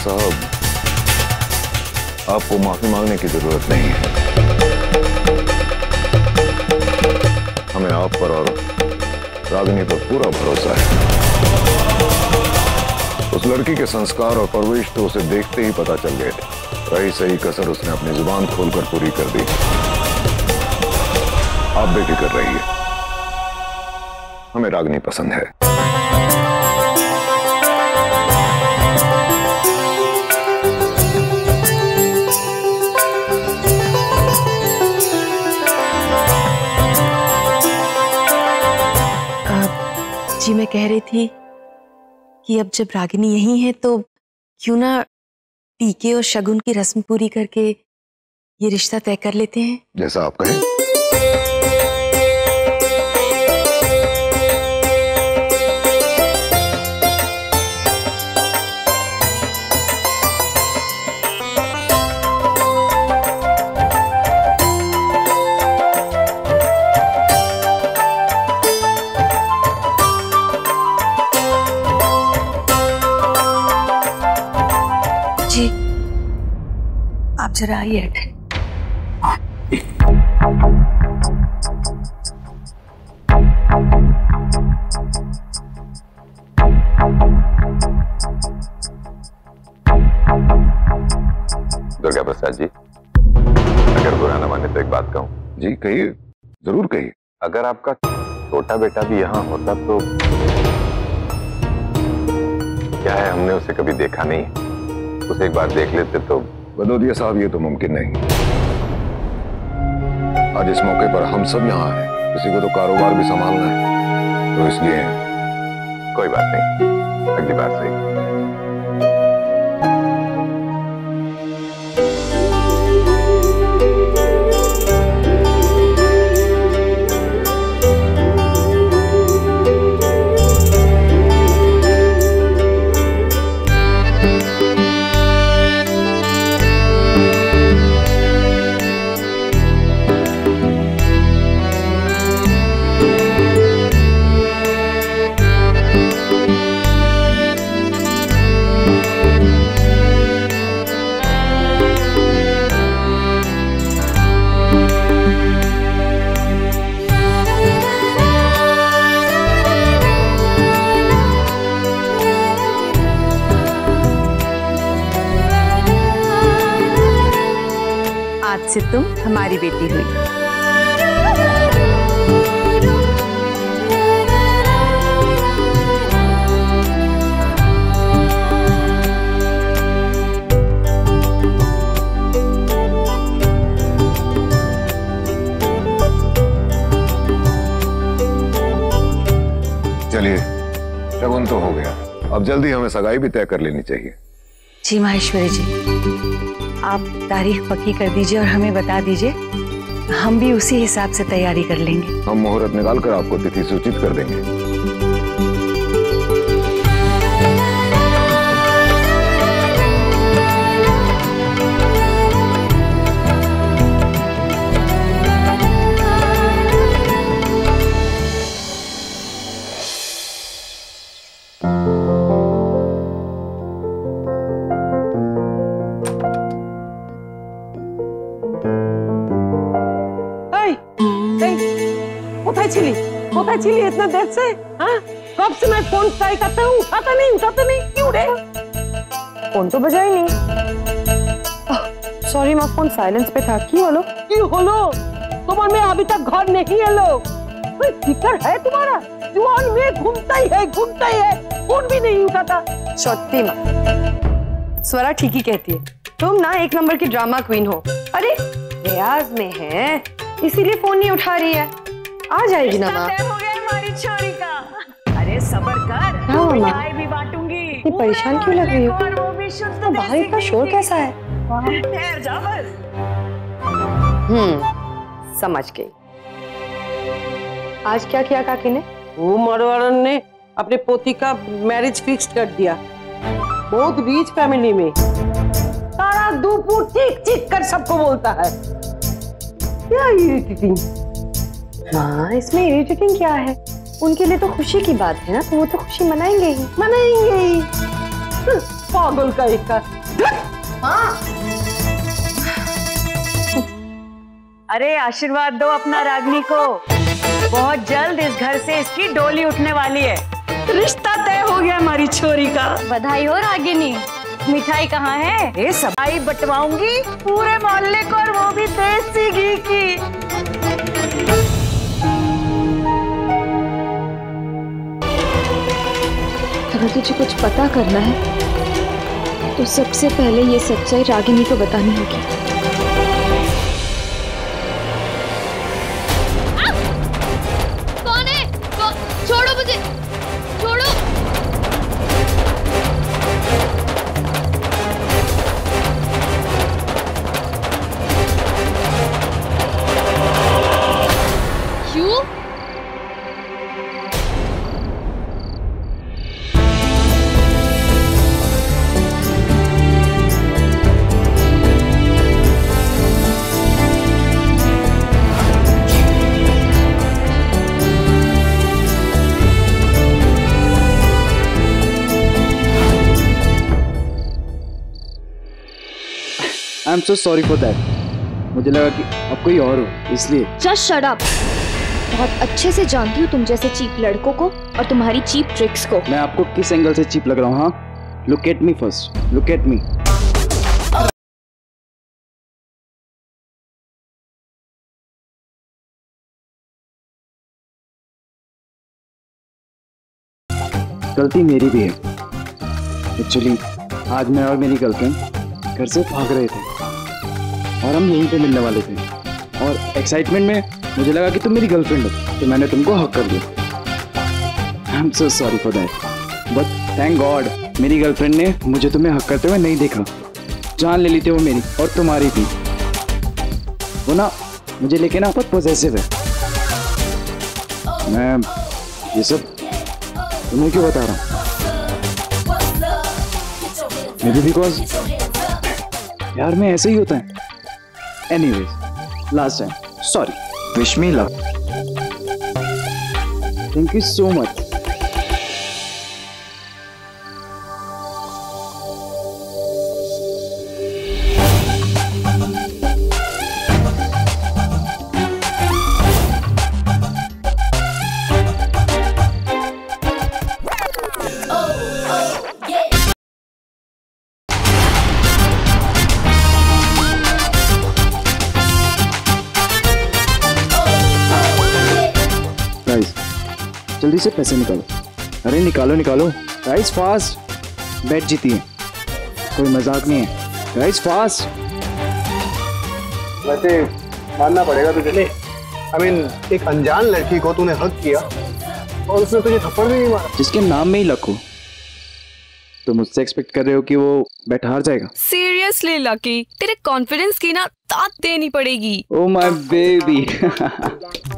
साहब, आपको माफी मांगने की जरूरत नहीं है। हमें आप पर और रागिनी पर पूरा भरोसा है। उस लड़की के संस्कार और परवरिश तो उसे देखते ही पता चल गए थे। रही सही कसर उसने अपनी जुबान खोलकर पूरी कर दी। आप बेफिक्र रहिए, हमें रागिनी पसंद है। जी मैं कह रही थी कि अब जब रागिनी यही है तो क्यों ना टीके और शगुन की रस्म पूरी करके ये रिश्ता तय कर लेते हैं। जैसा आप कहें। जी आप जरा आइए। दुर्गा प्रसाद जी, अगर बुरा न माने तो एक बात कहूं। जी कहिए, जरूर कहिए। अगर आपका छोटा बेटा भी यहाँ होता तो क्या है, हमने उसे कभी देखा नहीं, उसे एक बार देख लेते तो। बदौदिया साहब, ये तो मुमकिन नहीं। आज इस मौके पर हम सब यहाँ हैं, किसी को तो कारोबार भी संभालना है, तो इसलिए कोई बात नहीं, अगली बार सही। आज से तुम हमारी बेटी हुई। चलिए, शगुन तो हो गया, अब जल्दी हमें सगाई भी तय कर लेनी चाहिए। जी माहेश्वरी जी, आप तारीख पक्की कर दीजिए और हमें बता दीजिए, हम भी उसी हिसाब से तैयारी कर लेंगे। हम मुहूर्त निकालकर आपको तिथि सूचित कर देंगे। कोথায় ছিলি इतना देर से? हाँ? कब से मैं फोन ट्राई करता हूँ, उठाता नहीं, क्यों रे? फोन तो बजा ही नहीं। सॉरी माँ, फोन साइलेंस पे था। क्यों होलो? तुम्हारे में अभी तक घर नहीं है लोग। कोई फिक्र है तुम्हारा? जुआन में घूमता ही है, फोन भी नहीं उठाता। सत्ती माँ, स्वरा ठीक ही कहती है, तुम ना एक नंबर की ड्रामा क्वीन हो। अरे रियाज में है, इसीलिए फोन नहीं उठा रही है। आ जाएगी ना माँ। हो गया हमारी छोरी का। अरे सबर कर, मिठाई भी बांटूंगी। इतनी परेशान क्यों लग रही हो? और वो भी शुद्ध तो बाहर इतना शोर कैसा है? ठहर जा बस। समझ गई। आज क्या किया काकी ने? वो मरवारन ने अपने पोती का मैरिज फिक्स कर दिया। बहुत रिच फैमिली में। तारा दूपुर चीख कर सबको बोलता है। क्या इरिटेटिंग। हाँ, इसमें इरिटेटिंग क्या है? उनके लिए तो खुशी की बात है ना, तो वो तो खुशी मनाएंगे ही। पागल का एक का। अरे आशीर्वाद दो अपना रागिनी को, बहुत जल्द इस घर से इसकी डोली उठने वाली है। रिश्ता तय हो गया हमारी छोरी का। बधाई हो रागिनी। मिठाई कहाँ है? ये सफाई बंटवाऊंगी पूरे मोहल्ले को, और वो भी देसी घी की। अगर तुझे कुछ पता करना है तो सबसे पहले ये सच्चाई रागिनी को बतानी होगी। कौन है? छोड़ो मुझे, छोड़ो। क्यों? I am so sorry for that. मुझे लगा कि अब कोई और हो, इसलिए। Just shut up. बहुत अच्छे से जानती हूँ तुम जैसे चीप लड़कों को और तुम्हारी चीप ट्रिक्स को। मैं आपको किस एंगल से चीप लग रहा हूँ? हाँ, look at me first, look at me. गलती मेरी भी है। एक्चुअली आज मैं और मेरी गर्लफ्रेंड घर से भाग रहे थे और हम यहीं पे मिलने वाले थे, और एक्साइटमेंट में मुझे लगा कि तुम मेरी गर्लफ्रेंड हो, तो मैंने तुमको हक कर दिया। I am so sorry for that, but thank god मेरी गर्लफ्रेंड ने मुझे तुम्हें हक करते हुए नहीं देखा। जान ले ली थी वो मेरी और तुम्हारी भी। वो ना मुझे लेके ना बहुत पॉजेसिव है। मैं ये सब तुम्हें क्यों बता रहा हूँ? मे बी बिकॉज यार मैं ऐसे ही होता है। Anyways, last time sorry. Wish me love. Thank you so much. जल्दी से पैसे निकालो। अरे निकालो निकालो गाइस, फास्ट। बैट जीती है, कोई मजाक नहीं है गाइस, फास्ट। वैसे मानना पड़ेगा तुझे। आई मीन एक अनजान लड़की को तूने हक किया और उसने तुझे थप्पड़ भी नहीं मारा। जिसके नाम में ही लक हो, तो मुझसे एक्सपेक्ट कर रहे हो कि वो बैट हार जाएगा? सीरियसली लकी, तेरे कॉन्फिडेंस की ना दाद देनी पड़ेगी। Oh my baby.